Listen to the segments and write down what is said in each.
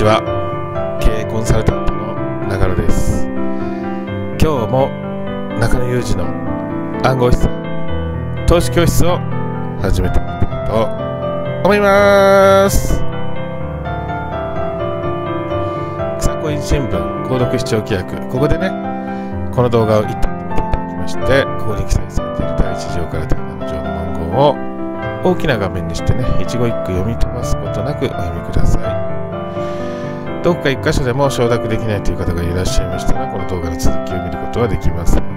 ちは。経営コンサルタントの中野です。今日も中野裕二の暗号資産投資教室を始めてみたいと思います。草コイン新聞購読視聴規約、ここでね、この動画を一旦見ていただきまして、ここに記載されている第1条から第7条の文言を大きな画面にしてね、一語一句読み飛ばすことなくお読みください。どこか一箇所でも承諾できないという方がいらっしゃいましたら、この動画の続きを見ることはできません。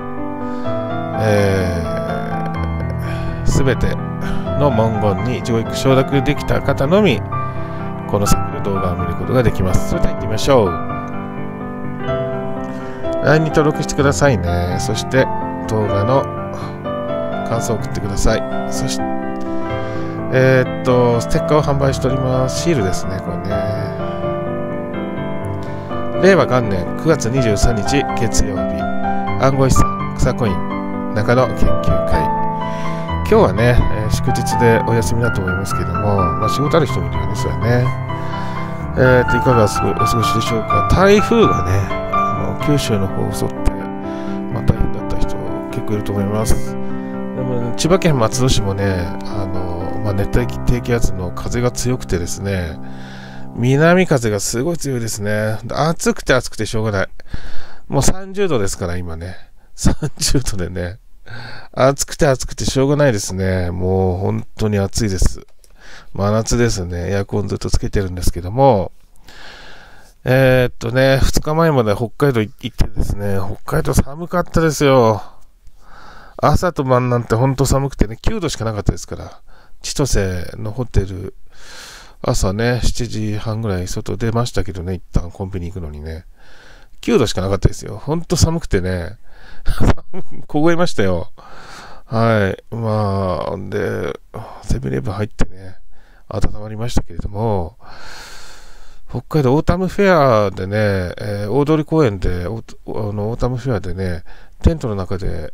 すべての文言に一語一句承諾できた方のみ、この先の動画を見ることができます。それでは行ってみましょう。LINE に登録してくださいね。そして動画の感想を送ってください。そしてステッカーを販売しております。シールですね、これね。令和元年9月23日月曜日、暗号資産草コイン中野研究会。今日はね、祝日でお休みだと思いますけども、仕事ある人もいるよね、それはね。いかがお過ごしでしょうか。台風がね、九州の方を襲って、大変だった人結構いると思います。でも、千葉県松戸市もね、熱帯低気圧の風が強くてですね、南風がすごい強いですね。暑くて暑くてしょうがない。もう30度ですから今ね。30度でね。暑くて暑くてしょうがないですね。もう本当に暑いです。真夏ですね。エアコンずっとつけてるんですけども。2日前まで北海道行ってですね、北海道寒かったですよ。朝と晩なんて本当寒くてね、9度しかなかったですから。千歳のホテル、朝ね、7時半ぐらい外出ましたけどね、一旦コンビニ行くのにね。9度しかなかったですよ。ほんと寒くてね。凍えましたよ。はい。で、セブンイレブン入ってね、温まりましたけれども、北海道オータムフェアでね、大通公園で、オータムフェアでね、テントの中で、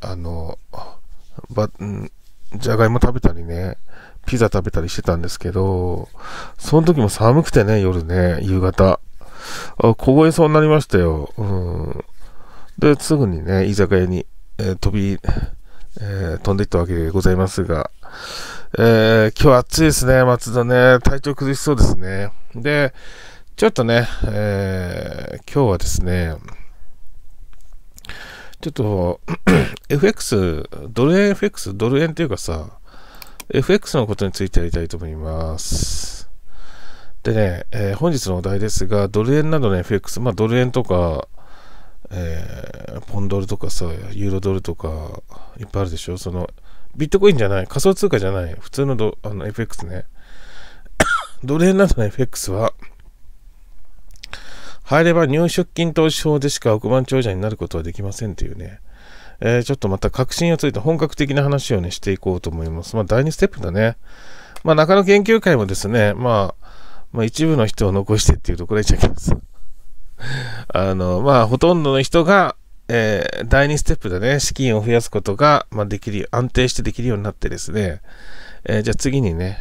じゃがいも食べたりね、ピザ食べたりしてたんですけど、その時も寒くてね、夜ね、夕方。凍えそうになりましたよ。で、すぐにね、居酒屋に、飛んでいったわけでございますが、今日暑いですね、松戸ね。体調崩しそうですね。で、ちょっとね、今日はですね、ちょっと、FX、ドル円 FX、ドル円っていうかさ、FX のことについてやりたいと思います。でね、本日のお題ですが、ドル円などの FX、ドル円とか、ポンドルとかさ、ユーロドルとか、いっぱいあるでしょ。ビットコインじゃない、仮想通貨じゃない、普通のFX ね。ドル円などの FX は、入れば入出金投資法でしか億万長者になることはできませんというね。ちょっとまた確信をついた本格的な話をね、していこうと思います。第2ステップだね。中野研究会もですね、一部の人を残してっていうところで言っちゃいます。ほとんどの人が、第2ステップでね、資金を増やすことが、安定してできるようになってですね、じゃあ次にね、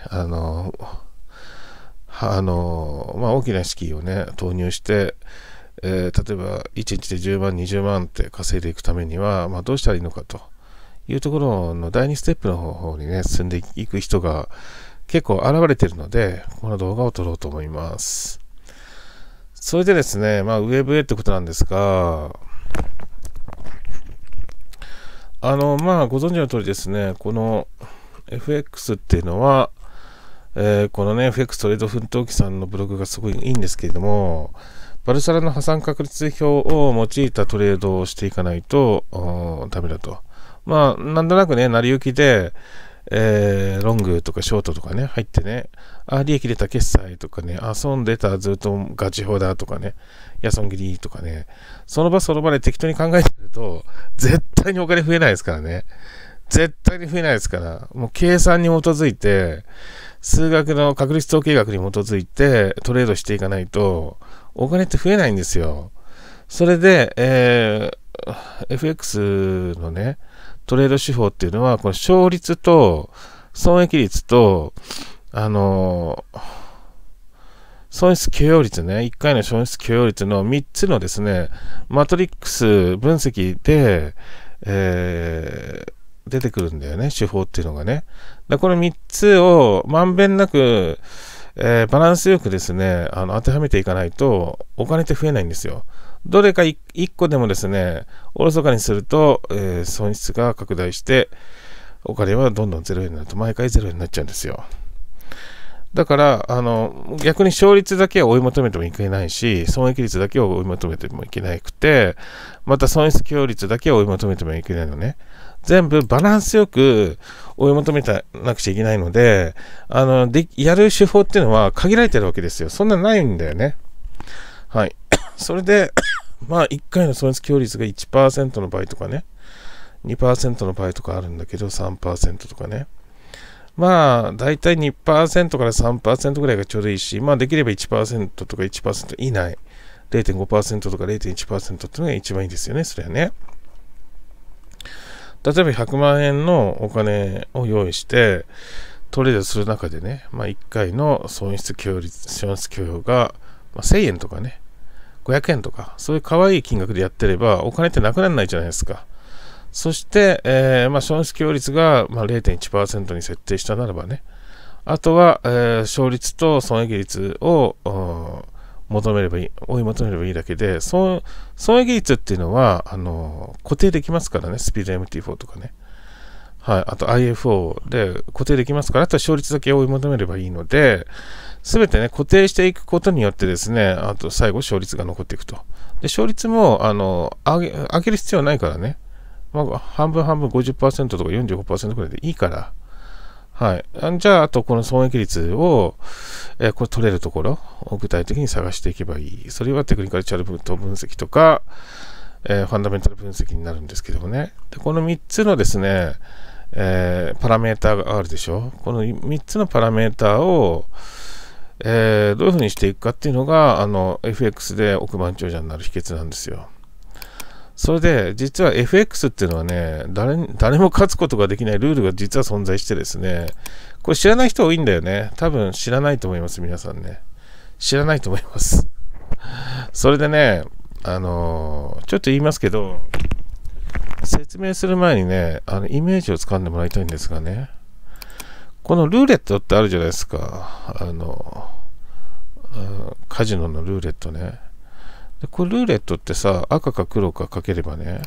大きな資金をね、投入して、例えば1日で10万、20万って稼いでいくためには、どうしたらいいのかというところの第2ステップの方にね、進んでいく人が結構現れているので、この動画を撮ろうと思います。それでですね、ウェブへってことなんですが、ご存知の通りですね、この FX っていうのは、このね、FX トレード奮闘記さんのブログがすごいいいんですけれども、バルサラの破産確率表を用いたトレードをしていかないとダメだと。なんとなくね、成り行きで、ロングとかショートとかね、入ってね、利益出た決済とかね、損出たずっとガチ法だとかね、損切りとかね、その場その場で適当に考えてると、絶対にお金増えないですからね。絶対に増えないですから、もう計算に基づいて、数学の確率統計学に基づいてトレードしていかないと、お金って増えないんですよ。それで、FX のね、トレード手法っていうのは、この勝率損益率と、 損失許容率ね、1回の損失許容率の3つのですね、マトリックス分析で、出てくるんだよね、手法っていうのがね。この3つをまんべんなく、バランスよくですね、当てはめていかないと、お金って増えないんですよ。どれか1個でもですね、おろそかにすると、損失が拡大して、お金はどんどん0円になると、毎回0円になっちゃうんですよ。だから、逆に勝率だけを追い求めてもいけないし、損益率だけを追い求めてもいけなくて、また損失許容率だけを追い求めてもいけないのね。全部バランスよく追い求めなくちゃいけないので、やる手法っていうのは限られてるわけですよ。そんなないんだよね。はい。それで、まあ、1回の損失許容率が 1% の場合とかね、2% の場合とかあるんだけど、3% とかね。まあ、だいたい 2% から 3% ぐらいがちょうどいいし、まあ、できれば 1% とか 1% 以内、0.5% とか 0.1% っていうのが一番いいですよね、それはね。例えば100万円のお金を用意して、トレードする中でね、まあ、1回の損失許容が、まあ、1000円とかね、500円とか、そういう可愛い金額でやってれば、お金ってなくならないじゃないですか。そして、まあ、損失許容率が、まあ、0.1% に設定したならばね、あとは、勝率と損益率を追い求めればいいだけで、損益率っていうのは固定できますからね、スピード MT4 とかね。はい、あと IFO で固定できますから、あとは勝率だけ追い求めればいいので、すべてね、固定していくことによってですね、あと最後勝率が残っていくと。で、勝率も上げる必要はないからね。まあ、半分半分 50% とか 45% くらいでいいから。はい。じゃあ、あとこの損益率を、これ取れるところを具体的に探していけばいい。それはテクニカルチャル分析とか、ファンダメンタル分析になるんですけどもね。でこの3つのですね、パラメーターがあるでしょ。この3つのパラメーターを、どういうふうにしていくかっていうのが、FX で億万長者になる秘訣なんですよ。それで、実は FX っていうのはね、誰も勝つことができないルールが実は存在してですね、これ知らない人多いんだよね。多分知らないと思います、皆さんね。知らないと思います。それでね、ちょっと言いますけど、説明する前にね、イメージをつかんでもらいたいんですがね、このルーレットってあるじゃないですか。カジノのルーレットね。これルーレットってさ、赤か黒かかければね、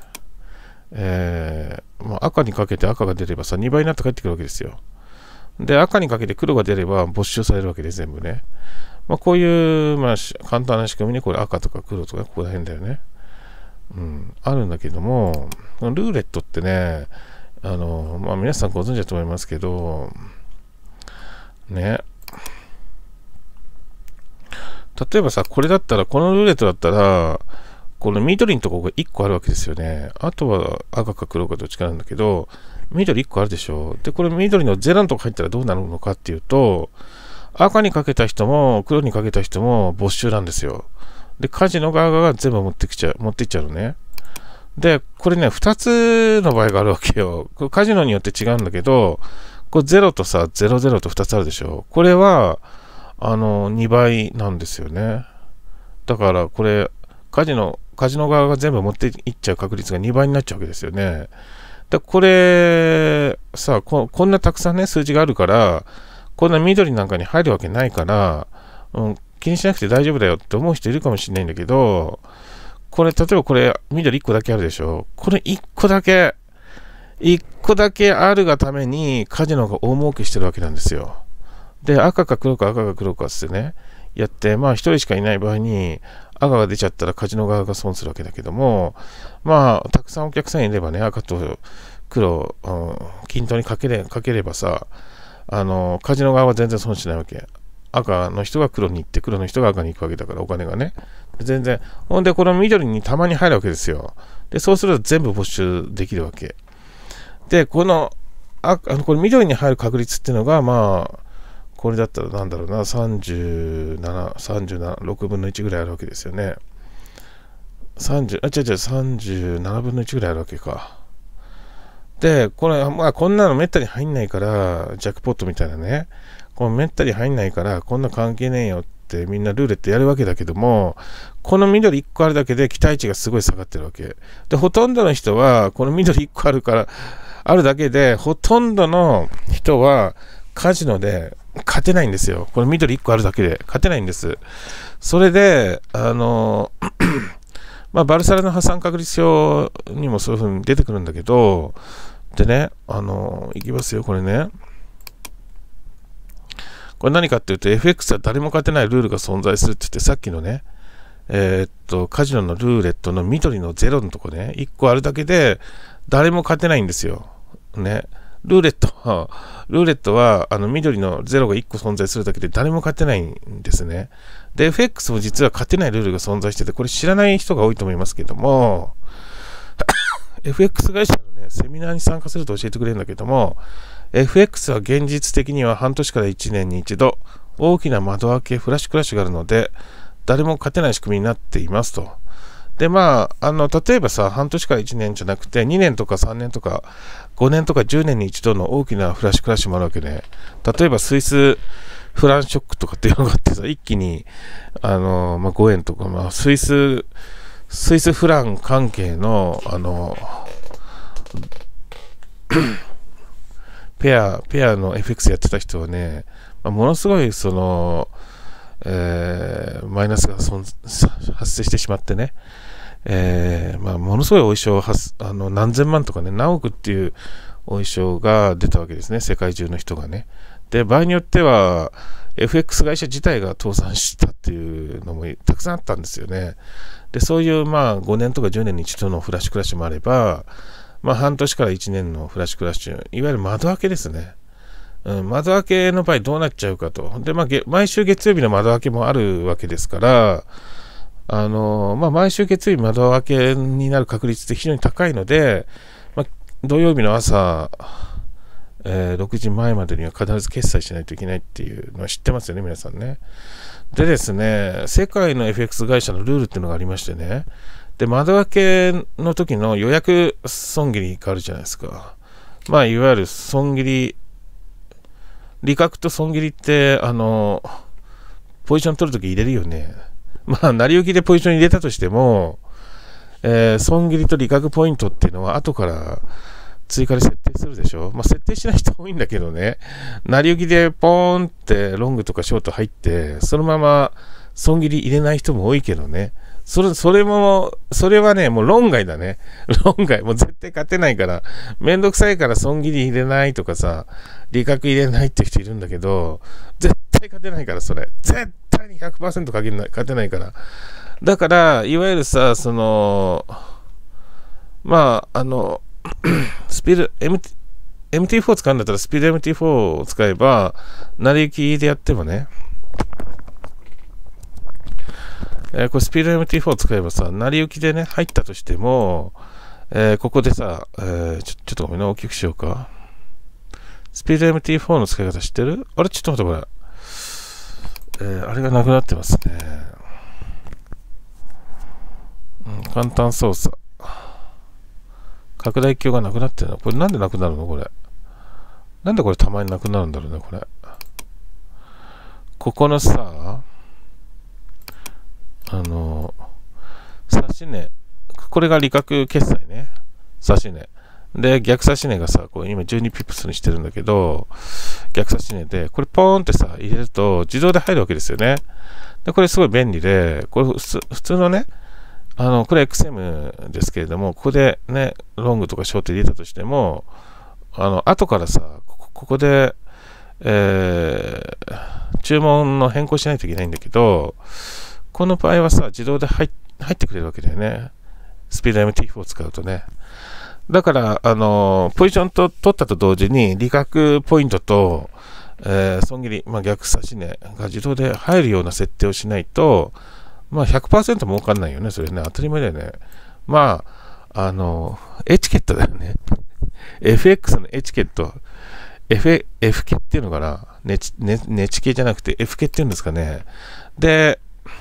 まあ、赤にかけて赤が出ればさ、2倍になって帰ってくるわけですよ。で、赤にかけて黒が出れば没収されるわけで、全部ね。まあ、こういう、まあ、簡単な仕組みに、これ赤とか黒とか、ここら辺だよね。うん、あるんだけども、ルーレットってね、まあ、皆さんご存知だと思いますけど、ね、例えばさ、これだったら、このルーレットだったら、この緑のところが1個あるわけですよね。あとは赤か黒かどっちかなんだけど、緑1個あるでしょ。で、これ緑の0のとこ入ったらどうなるのかっていうと、赤にかけた人も黒にかけた人も没収なんですよ。で、カジノ側が全部持っていっちゃうのね。で、これね、2つの場合があるわけよ。これカジノによって違うんだけど、これ0とさ、00と2つあるでしょ。これは、2倍なんですよね。だからこれカジノ側が全部持っていっちゃう確率が2倍になっちゃうわけですよね。でこれさ、こんなたくさんね数字があるから、こんな緑なんかに入るわけないから、気にしなくて大丈夫だよって思う人いるかもしれないんだけど、これ例えばこれ緑1個だけあるでしょ。これ1個だけあるがためにカジノが大儲けしてるわけなんですよ。で、赤か黒かってね、やって、まあ一人しかいない場合に赤が出ちゃったらカジノ側が損するわけだけども、まあたくさんお客さんいればね、赤と黒、均等にかければさ、カジノ側は全然損しないわけ。赤の人が黒に行って、黒の人が赤に行くわけだから、お金がね。全然。ほんで、この緑にたまに入るわけですよ。で、そうすると全部没収できるわけ。で、これ緑に入る確率っていうのが、まあ、これだったらなんだろうな、6分の1ぐらいあるわけですよね。37分の1ぐらいあるわけか。で、これ、まあ、こんなのめったに入んないから、ジャックポットみたいなね、このめったに入んないから、こんな関係ねえよっってみんなルーレットやるわけだけども、この緑1個あるだけで期待値がすごい下がってるわけで、ほとんどの人はこの緑1個あるだけで、ほとんどの人はカジノで勝てないんですよ。この緑1個あるだけで勝てないんです。それでまあ、バルサラの破産確率表にもそういう風に出てくるんだけど、でね、いきますよ、これね。これ何かっていうと、FX は誰も勝てないルールが存在するって言って、さっきのね、カジノのルーレットの緑の0のとこね、1個あるだけで誰も勝てないんですよ。ね。ルーレットは緑の0が1個存在するだけで誰も勝てないんですね。で、FX も実は勝てないルールが存在してて、これ知らない人が多いと思いますけども、FX 会社のね、セミナーに参加すると教えてくれるんだけども、FX は現実的には半年から1年に一度、大きな窓開けフラッシュクラッシュがあるので、誰も勝てない仕組みになっていますと。で、まあ、例えばさ、半年から1年じゃなくて、2年とか3年とか、5年とか10年に一度の大きなフラッシュクラッシュもあるわけで、例えばスイスフランショックとかっていうのがあってさ、一気に、5円とか、まあ、スイスフラン関係の、ペアの FX やってた人はね、ものすごいマイナスが発生してしまってね、ものすごいお衣装を何千万とかね、何億っていうお衣装が出たわけですね、世界中の人がね。で、場合によっては FX 会社自体が倒産したっていうのもたくさんあったんですよね。で、そういう5年とか10年に一度のフラッシュクラッシュもあれば、半年から1年のフラッシュクラッシュ、いわゆる窓開けですね。窓開けの場合どうなっちゃうかと。で、毎週月曜日の窓開けもあるわけですから、毎週月曜日窓開けになる確率って非常に高いので、土曜日の朝、6時前までには必ず決済しないといけないっていうのは知ってますよね、皆さんね。でですね、世界の FX 会社のルールっていうのがありましてね、で、窓開けの時の予約損切りがあるじゃないですか。いわゆる損切り、利確と損切りって、ポジション取るとき入れるよね。成り行きでポジション入れたとしても、損切りと利確ポイントっていうのは後から追加で設定するでしょ。設定しない人多いんだけどね。成り行きでポーンってロングとかショート入って、そのまま損切り入れない人も多いけどね。それはね、もう論外だね。論外。もう絶対勝てないから。めんどくさいから損切り入れないとかさ、利確入れないって人いるんだけど、絶対勝てないから、それ。絶対に 100% 勝てないから。だから、いわゆるさ、スピード、MT4 使うんだったら、スピード MT4 を使えば、成り行きでやってもね、これスピード MT4 を使えばさ、成り行きでね、入ったとしても、ここでさ、ちょっとごめんな、大きくしようか。スピード MT4 の使い方知ってる？あれ、ちょっと待って、これ。あれがなくなってますね。簡単操作。拡大鏡がなくなってるの？これなんでなくなるのこれ。なんでこれたまになくなるんだろうね、これ。ここのさ、差し値。これが利確決済ね。差し値。で、逆差し値がさ、今12ピップスにしてるんだけど、逆差し値で、これポーンってさ、入れると自動で入るわけですよね。で、これすごい便利で、これ普通のね、これ XM ですけれども、ここでね、ロングとかショート入れたとしても、後からさ、ここで、注文の変更しないといけないんだけど、この場合はさ、自動で入ってくれるわけだよね。スピード MT4 を使うとね。だから、ポジション取ったと同時に、利確ポイントと、損切り、逆差し値が自動で入るような設定をしないと、100% 儲かんないよね。それね、当たり前だよね。エチケットだよね。FX のエチケット。F 系っていうのかな。ネチ系じゃなくて F 系っていうんですかね。で、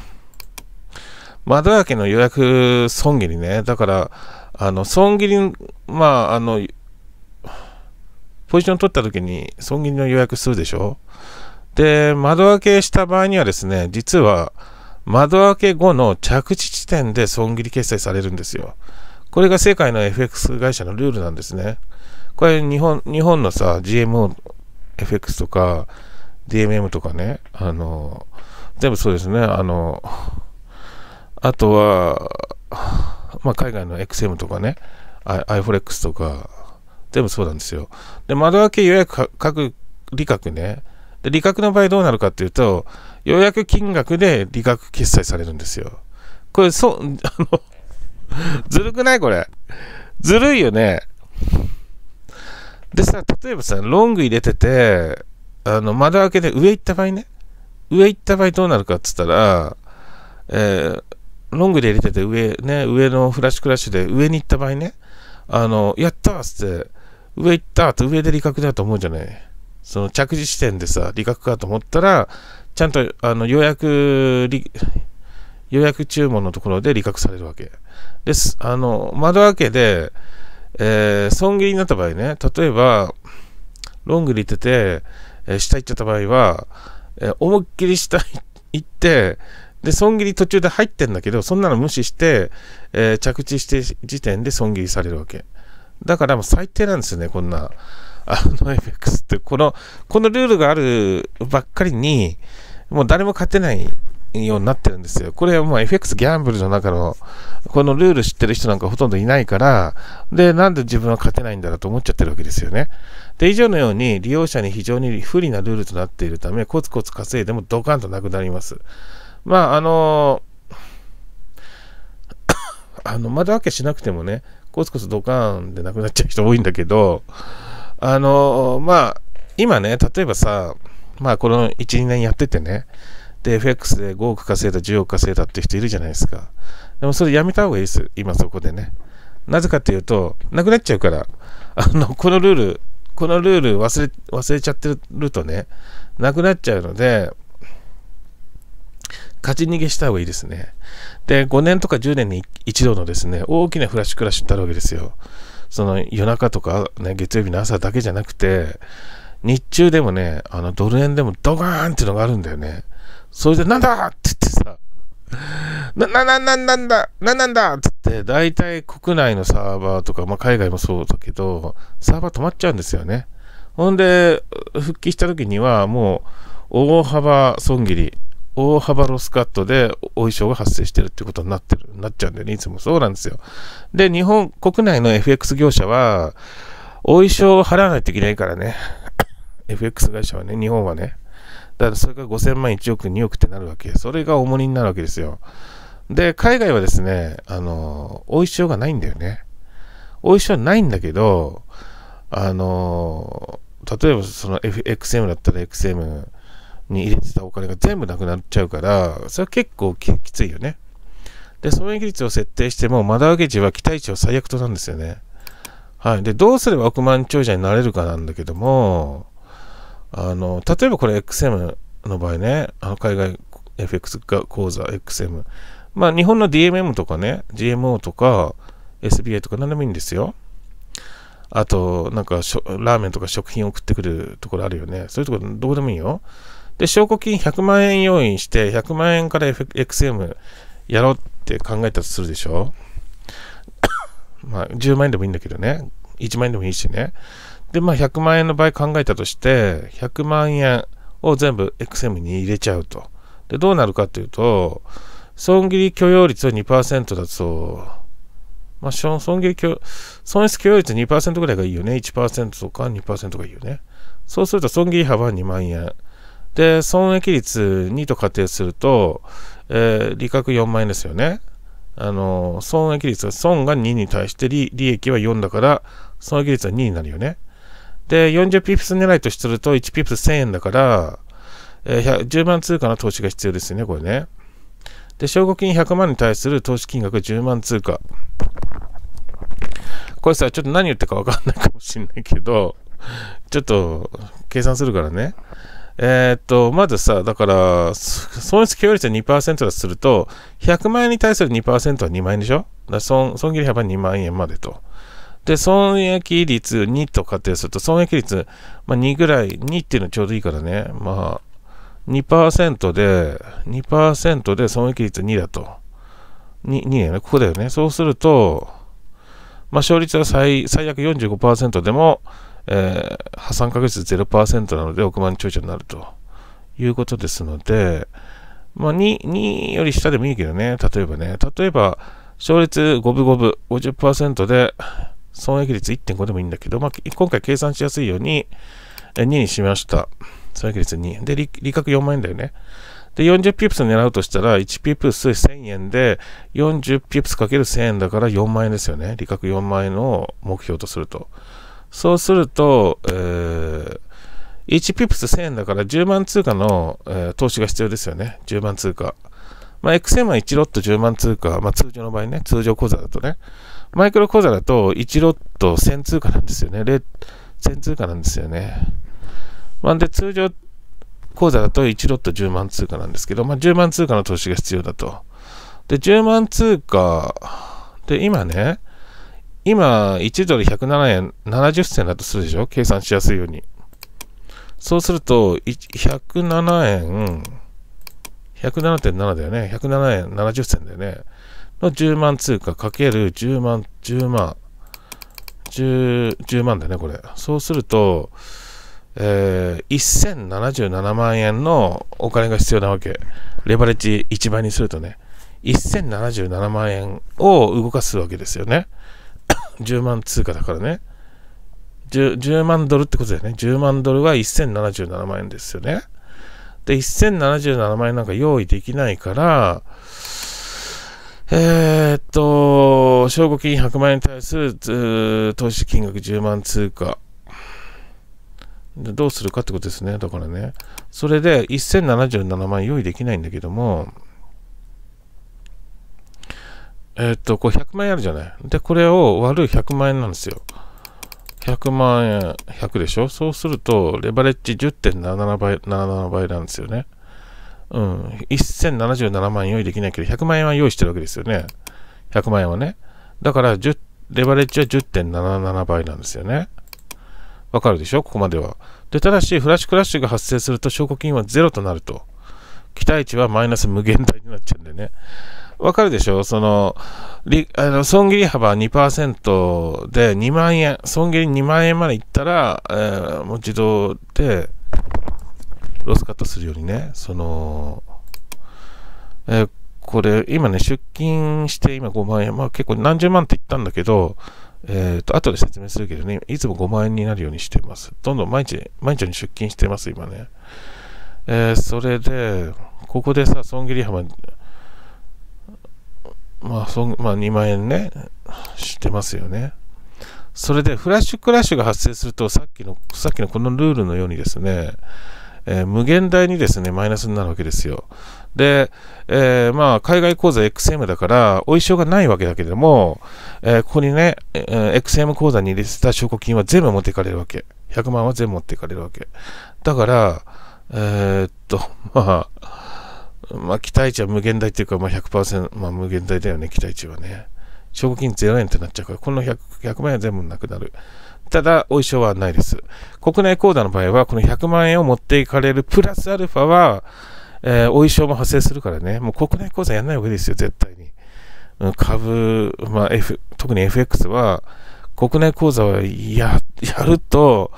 窓開けの予約損切りね。だから、損切り、ポジション取った時に損切りの予約するでしょ。 で、窓開けした場合にはですね、実は窓開け後の着地地点で損切り決済されるんですよ。これが世界の FX 会社のルールなんですね。これ日本のさ、GMO、FX とか DMM とかね、全部そうですね。あとは、まあ、海外の XM とかね、iForex とか、全部そうなんですよ。で、窓開け予約利確ね。で、利確の場合どうなるかっていうと、予約金額で利確決済されるんですよ。これ、ずるくないこれ。ずるいよね。でさ、例えばさ、ロング入れてて、窓開けで上行った場合ね、上行った場合どうなるかって言ったら、ロングで入れてて上のフラッシュクラッシュで上に行った場合ね、やったーっつって、上行ったーって上で利確だと思うじゃない。その着地地点でさ、利確かと思ったら、ちゃんと予約注文のところで利確されるわけです。窓開けで、損切りになった場合ね、例えば、ロングで行ってて、下行っちゃった場合は、思いっきり下行って、で、損切り途中で入ってんだけど、そんなの無視して、着地して時点で損切りされるわけ。だからもう最低なんですよね、こんな。FX って、このルールがあるばっかりに、もう誰も勝てないようになってるんですよ。これはもう FX ギャンブルの中の、このルール知ってる人なんかほとんどいないから、で、なんで自分は勝てないんだろうと思っちゃってるわけですよね。で、以上のように利用者に非常に不利なルールとなっているため、コツコツ稼いでもドカンとなくなります。まあ、窓開けしなくてもね、コツコツドカーンでなくなっちゃう人多いんだけど、まあ、今ね、例えばさ、まあ、この1、2年やっててね、で、FX で5億稼いだ、10億稼いだって人いるじゃないですか。でもそれやめた方がいいです。今そこでね。なぜかっていうと、なくなっちゃうから、このルール忘れちゃってるとね、なくなっちゃうので、勝ち逃げした方がいいですね。で、5年とか10年に一度のですね、大きなフラッシュクラッシュってあるわけですよ。その夜中とか、ね、月曜日の朝だけじゃなくて、日中でもね、ドル円でもドガーンっていうのがあるんだよね。それでなんだって言ってさ、なんだって言って、大体国内のサーバーとか、まあ海外もそうだけど、サーバー止まっちゃうんですよね。ほんで、復帰した時にはもう、大幅損切り、大幅ロスカットでお衣装が発生してるってことになっちゃうんだよね。いつもそうなんですよ。で、日本国内の FX 業者は、お衣装を払わないといけないからね。FX 会社はね、日本はね。だからそれが5000万、1億、2億ってなるわけ。それが重荷になるわけですよ。で、海外はですね、お衣装がないんだよね。お衣装はないんだけど、例えばその XM だったら XM、に入れてたお金が全部なくなっちゃうから、それは結構きついよね。で、損益率を設定しても、窓開け時は期待値は最悪となんですよね。はい。で、どうすれば億万長者になれるかなんだけども、例えばこれ XM の場合ね、海外 FX 口座 XM。まあ、日本の DMM とかね、GMO とか SBI とか何でもいいんですよ。あと、なんかラーメンとか食品送ってくるところあるよね。そういうところどうでもいいよ。で、証拠金100万円用意して、100万円から XM やろうって考えたとするでしょ。まあ、10万円でもいいんだけどね。1万円でもいいしね。で、まあ、100万円の場合考えたとして、100万円を全部 XM に入れちゃうと。で、どうなるかっていうと、損切り許容率は 2% だと、まあ、損失許容率 2% ぐらいがいいよね。1% とか 2% がいいよね。そうすると損切り幅は2万円。で、損益率2と仮定すると、利確4万円ですよね。損益率は損が2に対して利益は4だから、損益率は2になるよね。で、40ピプス狙いとすると1ピプス1000円だから、10万通貨の投資が必要ですよね、これね。で、証拠金100万に対する投資金額10万通貨。これさ、ちょっと何言ってるか分かんないかもしれないけど、ちょっと計算するからね。まずさ、だから、損失許容率は 2% だとすると、100万円に対する 2% は2万円でしょ。だから損切り幅2万円までと。で、損益率2と仮定すると、損益率、まあ、2ぐらい、2っていうのちょうどいいからね。まあ、 2%で、損益率2だと。2だよね、ここだよね。そうすると、勝率は最悪 45% でも、破産確率 0% なので億万長者になるということですので、2より下でもいいけどね、例えば、勝率五分五分 50% で、損益率 1.5 でもいいんだけど、今回計算しやすいように、2にしました。損益率2。で、利確4万円だよね。で、40ピプス狙うとしたら、1ピプス1000円で、40ピプスかける1000円だから4万円ですよね。利確4万円を目標とすると。そうすると、1ピプス1000円だから10万通貨の、投資が必要ですよね。10万通貨。XM は1ロット10万通貨。通常の場合ね、通常口座だとね。マイクロ口座だと1ロット1000通貨なんですよね。1000通貨なんですよね。で、通常口座だと1ロット10万通貨なんですけど、10万通貨の投資が必要だと。で、10万通貨で、今1ドル107円70銭だとするでしょ、計算しやすいように。そうすると、107円、107.7 だよね。107円70銭だよね。の10万通貨かける10万だね、これ。そうすると、1077万円のお金が必要なわけ。レバレッジ1倍にするとね、1077万円を動かすわけですよね。10万通貨だからね。10万ドルってことだよね。10万ドルは1077万円ですよね。で、1077万円なんか用意できないから、証拠金100万円に対する投資金額10万通貨。でどうするかってことですね。だからね。それで1077万円用意できないんだけども、これ100万円あるじゃない。で、これを割る100万円なんですよ。100万円、100でしょ。そうすると、レバレッジ 10.77 倍、77倍なんですよね。1077万円用意できないけど、100万円は用意してるわけですよね。100万円はね。だから、レバレッジは 10.77 倍なんですよね。わかるでしょ、ここまでは。で、ただし、フラッシュクラッシュが発生すると、証拠金はゼロとなると。期待値はマイナス無限大になっちゃうんでね。わかるでしょ、損切り幅 2% で2万円、損切り2万円までいったら、もう自動でロスカットするようにね、これ、今ね、出金して今5万円、結構何十万って言ったんだけど、後で説明するけどね、いつも5万円になるようにしています。どんどん毎日に出金してます、今ね。それで、ここでさ、損切り幅、2万円ね、してますよね。それで、フラッシュクラッシュが発生すると、さっきのこのルールのようにですね、無限大にですね、マイナスになるわけですよ。で、海外口座 XM だから、お衣装がないわけだけれども、ここにね、XM 口座に入れてた証拠金は全部持っていかれるわけ。100万は全部持っていかれるわけ。だから、期待値は無限大っていうか、100%、無限大だよね、期待値はね。証拠金0円ってなっちゃうから、この 100万円は全部なくなる。ただ、お衣装はないです。国内口座の場合は、この100万円を持っていかれるプラスアルファは、お衣装も発生するからね、もう国内口座やらないわけですよ、絶対に。株、特に FX は、国内口座をやると、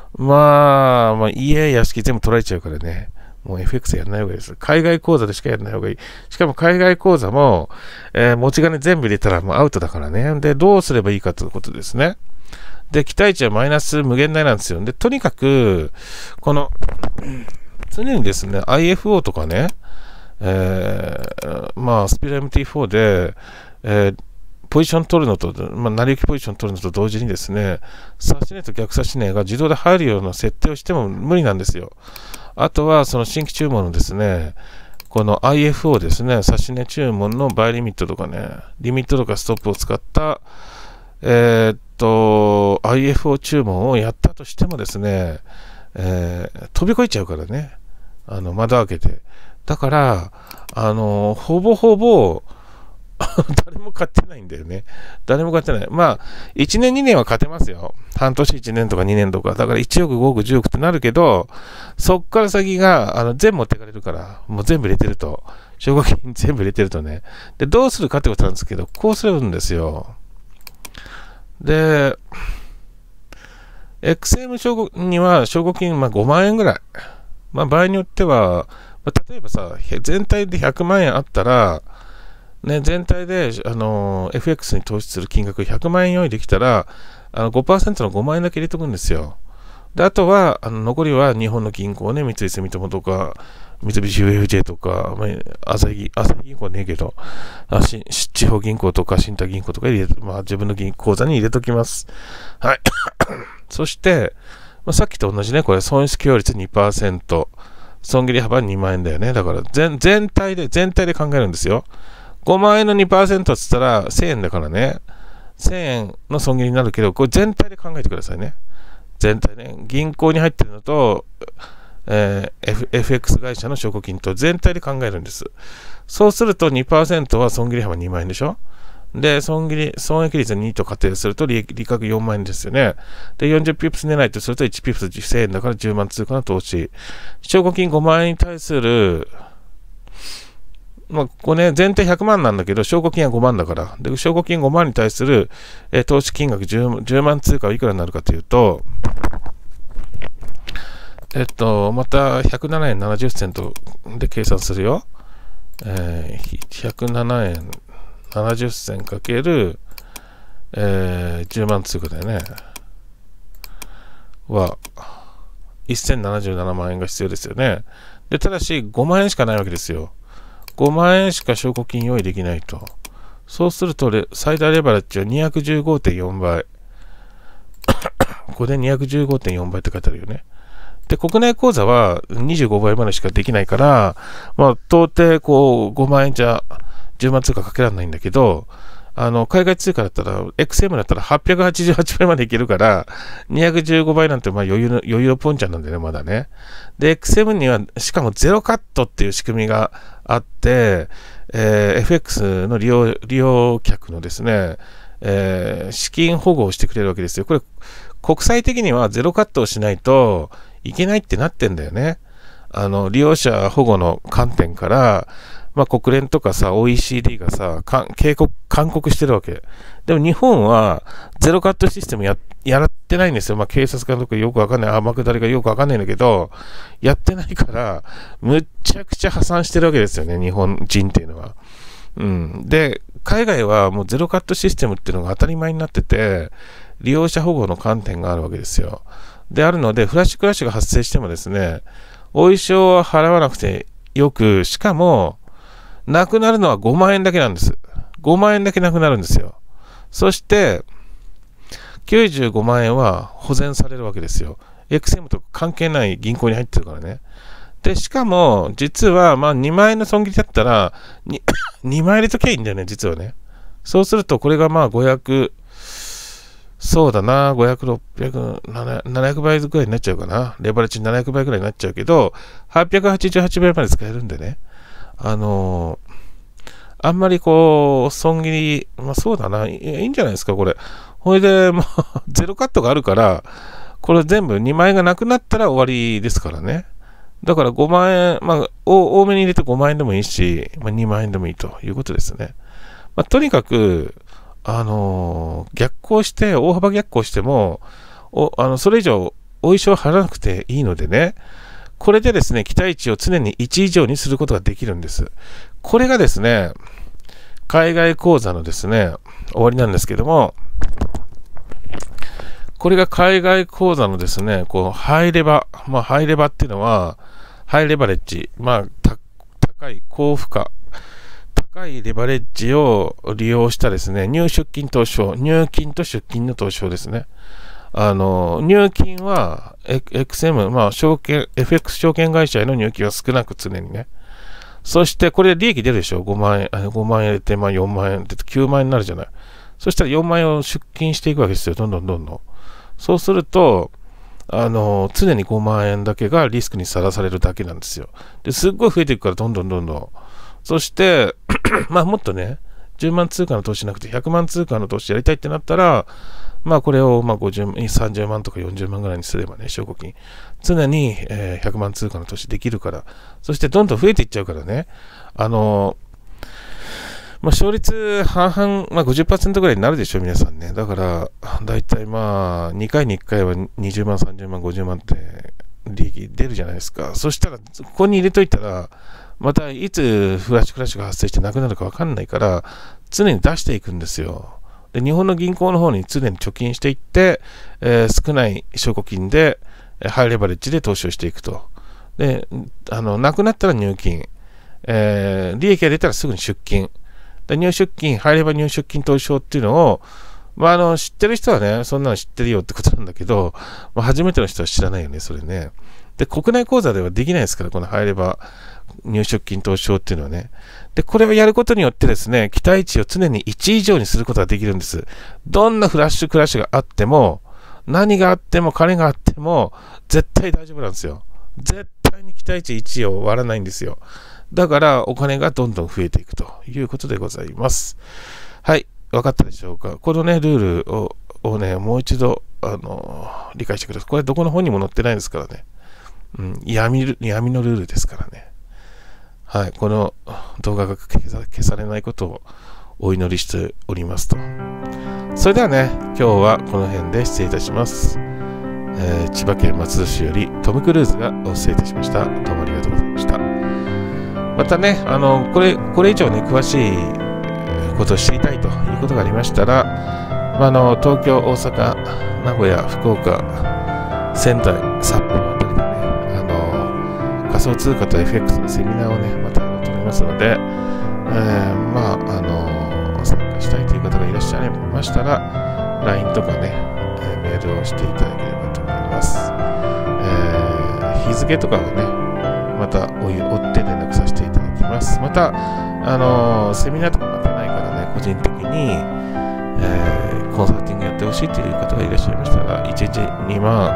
家、屋敷全部取られちゃうからね。もう FX やらない方がいいです。海外口座でしかやらない方がいい。しかも海外口座も、持ち金全部入れたらもうアウトだからね。で、どうすればいいかということですね。で、期待値はマイナス無限大なんですよ。で、とにかく、常にですね、IFO とかね、スピラ MT4 で、ポジション取るのと、成り行きポジション取るのと同時にですね、差し値と逆差し値が自動で入るような設定をしても無理なんですよ。あとは、その新規注文のですね、この IFO ですね、差し値注文のバイリミットとかね、リミットとかストップを使った、IFO 注文をやったとしてもですね、飛び越えちゃうからね、窓開けて。だから、ほぼほぼ、 誰も勝てないんだよね。誰も勝てない。まあ、1年2年は勝てますよ。半年1年とか2年とか。だから1億、5億、10億ってなるけど、そっから先が、全部持ってかれるから、もう全部入れてると。奨学金全部入れてるとね。で、どうするかってことなんですけど、こうするんですよ。で、XM には奨学金、5万円ぐらい。まあ、場合によっては、例えばさ、全体で100万円あったら、ね、全体で、FX に投資する金額100万円用意できたら、5% の5万円だけ入れとくんですよ。で、あとは、残りは日本の銀行ね、三井住友とか、三菱 UFJ とか、朝日銀行はねえけど、地方銀行とか、新田銀行とか入れて、自分の口座に入れときます。はい。そして、さっきと同じね、これ、損失許容率 2%、損切り幅2万円だよね。だから、全体で考えるんですよ。5万円の 2% って言ったら1000円だからね。1000円の損切りになるけど、これ全体で考えてくださいね。全体ね。銀行に入ってるのと、FX 会社の証拠金と全体で考えるんです。そうすると 2% は損切り幅2万円でしょ。で、損益率2と仮定すると利確4万円ですよね。で、40ピップス狙いとすると1ピップス1000円だから10万通貨の投資。証拠金5万円に対する、ここね、全体100万なんだけど、証拠金は5万だから。で、証拠金5万に対する、投資金額 10万通貨はいくらになるかというと、また107円70銭とで計算するよ。107円70銭かける、10万通貨だよね。は、1077万円が必要ですよね。で、ただし5万円しかないわけですよ。5万円しか証拠金用意できないと。そうすると、最大レバレッジは 215.4 倍。ここで 215.4 倍って書いてあるよね。で、国内口座は25倍までしかできないから、到底、5万円じゃ10万通貨かけられないんだけど、海外通貨だったら、XM だったら888倍までいけるから、215倍なんて余裕のポンちゃんなんだよね、まだね。で、XM には、しかもゼロカットっていう仕組みがあって、FX の利用客のですね、資金保護をしてくれるわけですよ。これ、国際的にはゼロカットをしないといけないってなってんだよね。利用者保護の観点から、国連とかさ、OECD がさ、勧告してるわけ。でも日本はゼロカットシステムやってないんですよ。警察官とかよくわかんない、天下りがよくわかんないんだけど、やってないから、むっちゃくちゃ破産してるわけですよね、日本人っていうのは。で、海外はもうゼロカットシステムっていうのが当たり前になってて、利用者保護の観点があるわけですよ。で、あるので、フラッシュクラッシュが発生してもですね、お衣装は払わなくてよく、しかも、なくなるのは5万円だけなんです。5万円だけなくなるんですよ。そして、95万円は保全されるわけですよ。XM と関係ない銀行に入ってるからね。で、しかも、実は、2万円の損切りだったら、2万円入れときゃいいんだよね、実はね。そうすると、これが500、そうだな、500、600、700倍ぐらいになっちゃうかな。レバレッジ700倍ぐらいになっちゃうけど、888倍まで使えるんでね。あんまり損切り、そうだな、いいんじゃないですか、これ。ほいで、ゼロカットがあるから、これ全部2万円がなくなったら終わりですからね。だから5万円、多めに入れて5万円でもいいし、2万円でもいいということですね。とにかく、逆行して、大幅逆行しても、それ以上、お衣装を払わなくていいのでね、これでですね、期待値を常に1以上にすることができるんです。これがですね、海外口座のですね、終わりなんですけども、これが海外口座のですね、ハイレバっていうのは、ハイレバレッジ、高い高負荷、高いレバレッジを利用したですね、入金と出金の投資ですね。入金は、XM、FX 証券会社への入金は少なく常にね。そして、これで利益出るでしょ ?5 万円、5万円入れて、4万円って9万円になるじゃない。そしたら4万円を出金していくわけですよ。どんどん。そうすると、常に5万円だけがリスクにさらされるだけなんですよ。で、すっごい増えていくから、どんどん。そして、もっとね、 10万通貨の投資なくて100万通貨の投資やりたいってなったら、まあこれを30万とか40万ぐらいにすればね、証拠金。常に、100万通貨の投資できるから、そしてどんどん増えていっちゃうからね。勝率半々、50% ぐらいになるでしょ、皆さんね。だから、だいたい2回に1回は20万、30万、50万って利益出るじゃないですか。そしたら、ここに入れといたら、またいつフラッシュクラッシュが発生してなくなるか分かんないから、常に出していくんですよ。で、日本の銀行の方に常に貯金していって、少ない証拠金で、ハイレバレッジで投資をしていくと。で、なくなったら入金。利益が出たらすぐに出金。入出金、入れば入出金投資法っていうのを、知ってる人はね、そんなの知ってるよってことなんだけど、初めての人は知らないよね、それね。で、国内口座ではできないですから、この入れば入出金投資法っていうのはね。で、これをやることによってですね、期待値を常に1以上にすることができるんです。どんなフラッシュクラッシュがあっても、何があっても、金があっても、絶対大丈夫なんですよ。絶対に期待値1を割らないんですよ。だからお金がどんどん増えていくということでございます。はい、分かったでしょうか。このね、ルールをね、もう一度、理解してください。これどこの本にも載ってないですからね。闇のルールですからね。はい、この動画が消されないことをお祈りしておりますと。それではね、今日はこの辺で失礼いたします。千葉県松戸市よりトム・クルーズがお伝えいたしました。どうもありがとうございました。またね、これ以上ね、詳しいことを知りたいということがありましたら、東京、大阪、名古屋、福岡、仙台、札幌あたりでね、仮想通貨と FX のセミナーをね、またやろうと思いますので、参加したいという方がいらっしゃいましたら、LINE とかね、メールをしていただければと思います。日付とかをね、また追って連絡させていただきます。また、セミナーとか待たないからね、個人的に、コンサルティングやってほしいという方がいらっしゃいましたら、1日2万、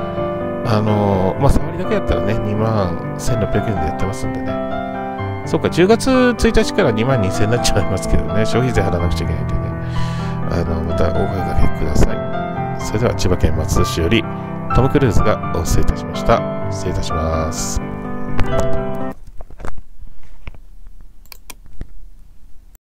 触りだけやったらね、2万1600円でやってますんでね。そうか、10月1日から2万2000円になっちゃいますけどね、消費税払わなくちゃいけないんでね、またお声掛けください。それでは、千葉県松戸市より、トム・クルーズがお伝えいたしました。失礼いたします。